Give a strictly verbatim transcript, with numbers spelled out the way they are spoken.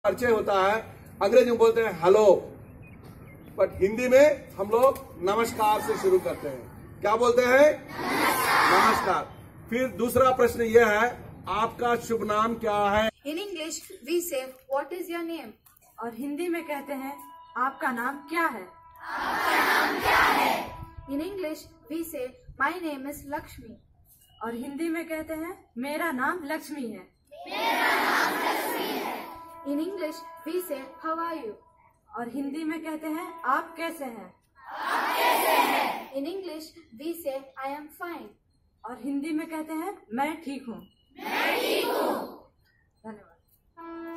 परिचय होता है, अंग्रेजी में बोलते हैं हेलो, बट हिंदी में हम लोग नमस्कार से शुरू करते हैं। क्या बोलते हैं? नमस्कार। फिर दूसरा प्रश्न यह है, आपका शुभ नाम क्या है? In English we say what is your name, और हिंदी में कहते हैं आपका नाम क्या है? आपका नाम क्या है? इन इंग्लिश वी से माई नेम इज लक्ष्मी, और हिंदी में कहते हैं मेरा नाम लक्ष्मी है। मेरा नाम लक्ष्मी है। In English we say how are you, और हिंदी में कहते हैं आप कैसे हैं? आप कैसे हैं? इन इंग्लिश वी से आई एम फाइन, और हिंदी में कहते हैं मैं ठीक हूँ। मैं ठीक हूँ। धन्यवाद।